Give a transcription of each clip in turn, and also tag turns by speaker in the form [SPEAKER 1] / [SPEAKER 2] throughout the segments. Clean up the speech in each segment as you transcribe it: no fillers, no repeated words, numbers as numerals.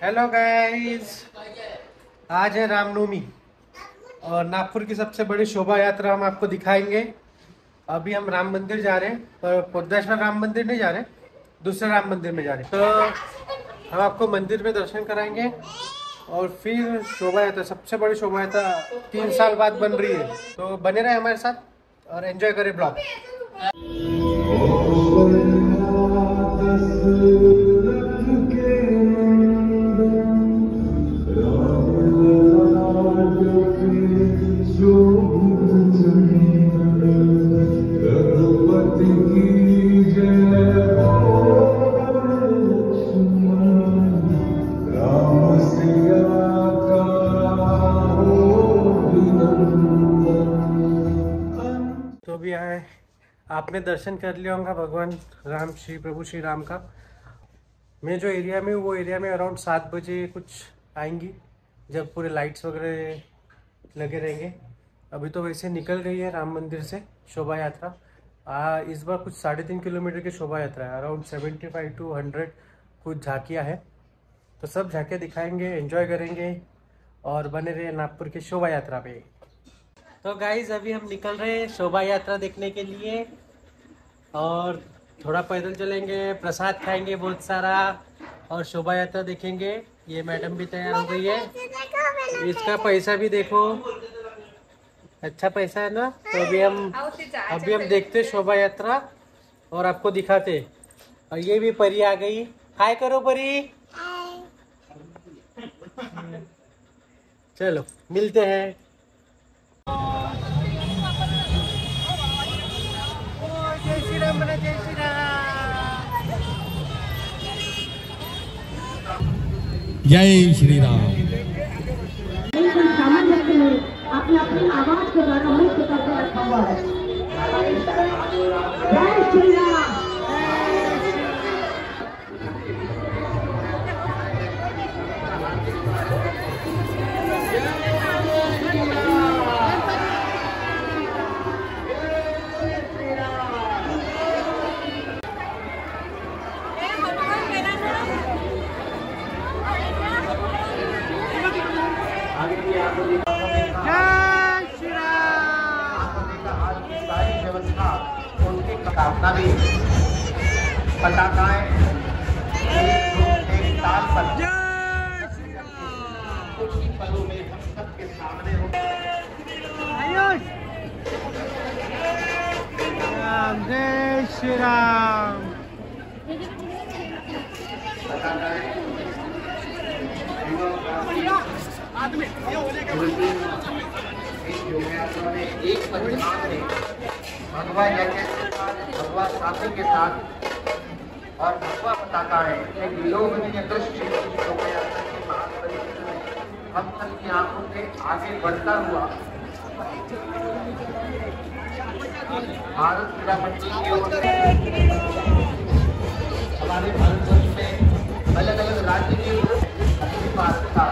[SPEAKER 1] Hello guys, आज है रामनवमी और नागपुर की सबसे बड़ी शोभा यात्रा हम आपको दिखाएंगे। अभी हम राम मंदिर जा रहे हैं, पर पोद्दाश्वर राम मंदिर नहीं जा रहे, दूसरे राम मंदिर में जा रहे हैं। तो हम आपको मंदिर में दर्शन कराएंगे और फिर शोभा यात्रा, सबसे बड़ी शोभा यात्रा 3 साल बाद बन रही है। तो बने रहे हमारे साथ और एंजॉय करें ब्लॉग। तो भी आए, आपने दर्शन कर लिया होगा भगवान राम, श्री प्रभु श्री राम का। मैं जो एरिया में हूँ वो एरिया में अराउंड 7 बजे कुछ आएंगी, जब पूरे लाइट्स वगैरह लगे रहेंगे। अभी तो वैसे निकल गई है राम मंदिर से शोभा यात्रा। इस बार कुछ 3.5 किलोमीटर की शोभा यात्रा है, अराउंड 75 to 100 कुछ झांकियाँ हैं। तो सब झांकियाँ दिखाएंगे, एंजॉय करेंगे और बने रहे नागपुर की शोभा यात्रा पे। तो गाइज अभी हम निकल रहे हैं शोभा यात्रा देखने के लिए और थोड़ा पैदल चलेंगे, प्रसाद खाएंगे बहुत सारा और शोभा यात्रा देखेंगे। ये मैडम भी तैयार हो गई है, इसका पैसा भी देखो, अच्छा पैसा है ना। तो अभी हम देखते शोभा यात्रा और आपको दिखाते। और ये भी परी आ गई, हाय करो परी। चलो मिलते हैं। जय श्री राम, जय श्री राम,
[SPEAKER 2] जय श्री राम।
[SPEAKER 3] अपनी अपनी आवाज के द्वारा मुक्त करके रखा हुआ है। जय श्री राम।
[SPEAKER 4] स्थापना भी पताकाएं एक ताल पर कुछ ही पलों में हम सबके सामने हो।
[SPEAKER 1] जय श्री राम।
[SPEAKER 4] एक परिवार में भगवा जैकेट के साथ, भगवा साथी के साथ और भगवा पताका है। एक लोकप्रिय दृश्य शोभा यात्रा के महापरिषद में हम सबकी आंखों से आगे बढ़ता हुआ भारत क्रीड़ामंत्री की ओर से हमारे भारत वर्ष में अलग अलग राज्य के भारत का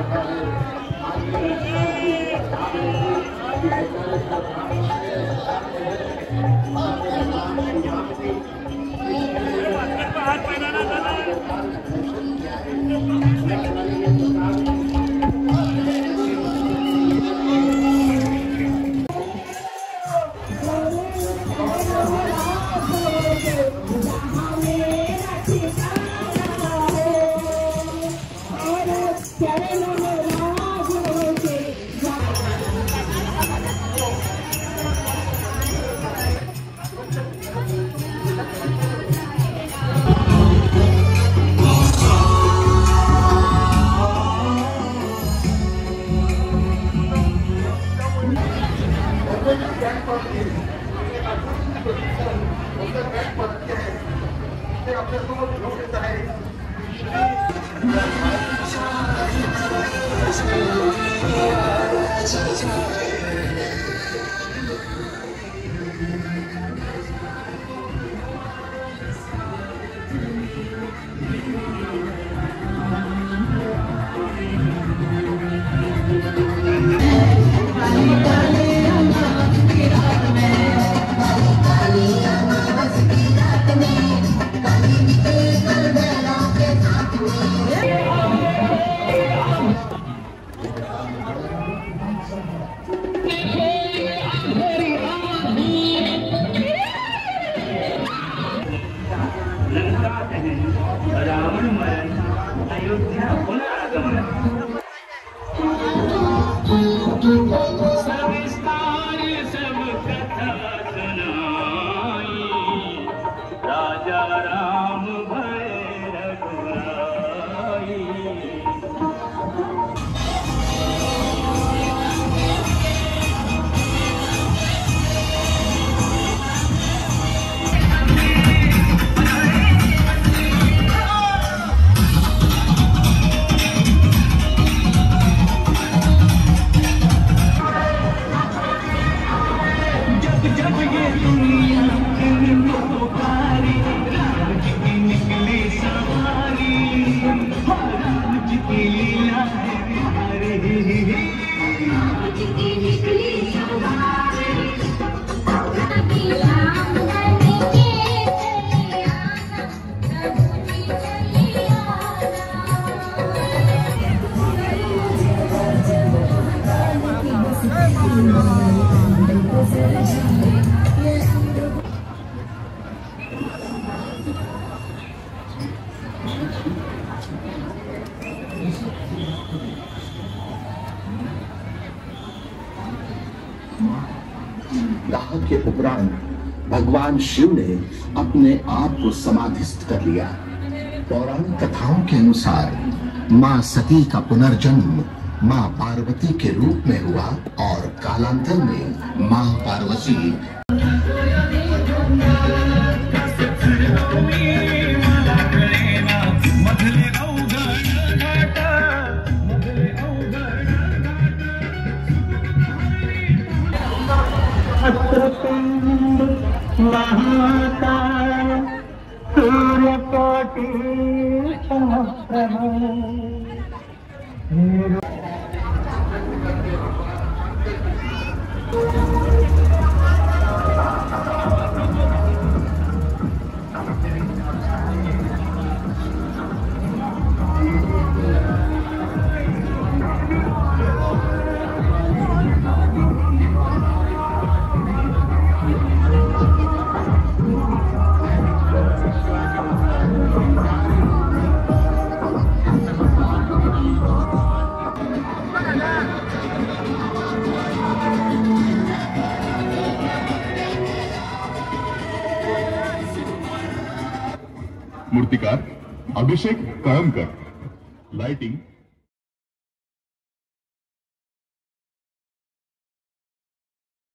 [SPEAKER 2] रावण मरण अयोध्या पुनरागमन सविस्तार सब कथा सुनाई राजा राम भय रघुराई। जब ये दुनिया पुकारी राम जी की निकली सवारी राम जी की लीला है प्यारी राम जी की निकली सवारी
[SPEAKER 5] दाह के उपरांत भगवान शिव ने अपने आप को समाधिस्थ कर लिया। पौराणिक कथाओं के अनुसार मां सती का पुनर्जन्म मां पार्वती के रूप में हुआ और कालांतर में मां पार्वती
[SPEAKER 2] महाकाय सूर्यकोटि समप्रभ।
[SPEAKER 6] मूर्तिकार अभिषेक कळमकर, लाइटिंग